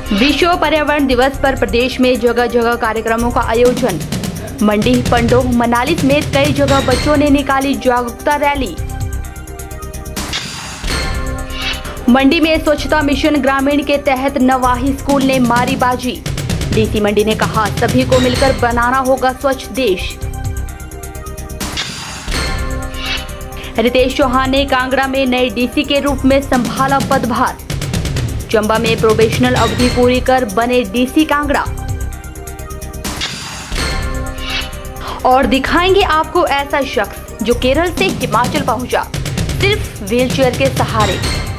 विश्व पर्यावरण दिवस पर प्रदेश में जगह जगह कार्यक्रमों का आयोजन। मंडी, पंडोह, मनाली समेत कई जगह बच्चों ने निकाली जागरूकता रैली। मंडी में स्वच्छता मिशन ग्रामीण के तहत नवाही स्कूल ने मारी बाजी। डीसी मंडी ने कहा, सभी को मिलकर बनाना होगा स्वच्छ देश। रितेश चौहान ने कांगड़ा में नए डीसी के रूप में संभाला पदभार। चंबा में प्रोबेशनल अवधि पूरी कर बने डीसी कांगड़ा। और दिखाएंगे आपको ऐसा शख्स जो केरल से हिमाचल पहुंचा सिर्फ व्हीलचेयर के सहारे।